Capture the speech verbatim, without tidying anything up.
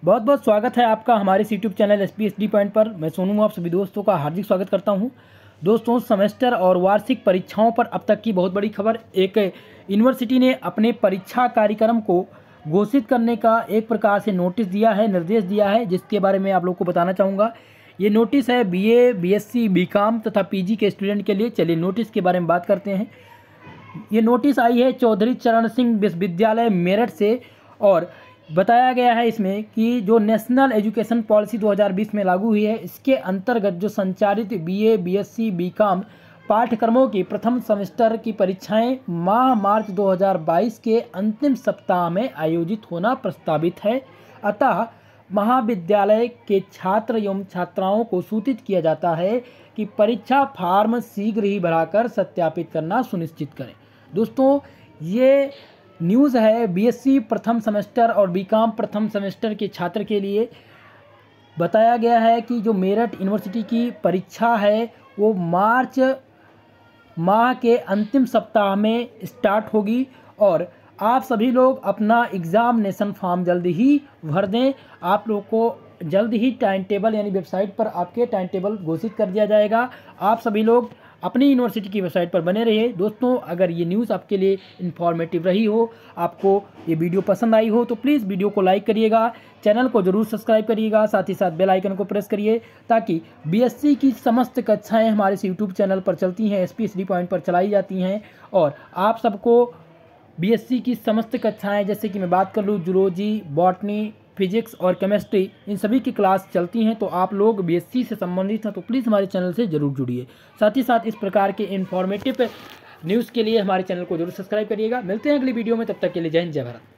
बहुत बहुत स्वागत है आपका हमारे YouTube channel S P S D point पर। मैं सोनू आप सभी दोस्तों का हार्दिक स्वागत करता हूं। दोस्तों, सेमेस्टर और वार्षिक परीक्षाओं पर अब तक की बहुत बड़ी खबर। एक यूनिवर्सिटी ने अपने परीक्षा कार्यक्रम को घोषित करने का एक प्रकार से नोटिस दिया है, निर्देश दिया है, जिसके बारे में आप लोग को बताना चाहूँगा। ये नोटिस है बीए, बीएससी, बीकॉम तथा पीजी के स्टूडेंट के लिए। चलिए नोटिस के बारे में बात करते हैं। ये नोटिस आई है चौधरी चरण सिंह विश्वविद्यालय मेरठ से और बताया गया है इसमें कि जो नेशनल एजुकेशन पॉलिसी दो हज़ार बीस में लागू हुई है, इसके अंतर्गत जो संचालित बीए, बीएससी, बीकॉम पाठ्यक्रमों की प्रथम सेमेस्टर की परीक्षाएं माह मार्च दो हज़ार बाईस के अंतिम सप्ताह में आयोजित होना प्रस्तावित है। अतः महाविद्यालय के छात्र एवं छात्राओं को सूचित किया जाता है कि परीक्षा फार्म शीघ्र ही भराकर सत्यापित करना सुनिश्चित करें। दोस्तों, ये न्यूज़ है बीएससी प्रथम सेमेस्टर और बीकॉम प्रथम सेमेस्टर के छात्र के लिए। बताया गया है कि जो मेरठ यूनिवर्सिटी की परीक्षा है वो मार्च माह के अंतिम सप्ताह में स्टार्ट होगी और आप सभी लोग अपना एग्ज़ामिनेशन फॉर्म जल्द ही भर दें। आप लोग को जल्द ही टाइम टेबल यानी वेबसाइट पर आपके टाइम टेबल घोषित कर दिया जाएगा। आप सभी लोग अपनी यूनिवर्सिटी की वेबसाइट पर बने रहिए। दोस्तों, अगर ये न्यूज़ आपके लिए इन्फॉर्मेटिव रही हो, आपको ये वीडियो पसंद आई हो, तो प्लीज़ वीडियो को लाइक करिएगा, चैनल को जरूर सब्सक्राइब करिएगा, साथ ही साथ बेल आइकन को प्रेस करिए ताकि बीएससी की समस्त कक्षाएं हमारे यूट्यूब चैनल पर चलती हैं, एसपीएसडी पॉइंट पर चलाई जाती हैं और आप सबको बीएससी की समस्त कक्षाएँ, जैसे कि मैं बात कर लूँ जूलॉजी, बॉटनी, फिजिक्स और केमिस्ट्री, इन सभी की क्लास चलती हैं। तो आप लोग बीएससी से संबंधित हैं तो प्लीज़ हमारे चैनल से ज़रूर जुड़िए। साथ ही साथ इस प्रकार के इन्फॉर्मेटिव न्यूज़ के लिए हमारे चैनल को जरूर सब्सक्राइब करिएगा। मिलते हैं अगली वीडियो में, तब तक के लिए जय हिंद, जय भारत।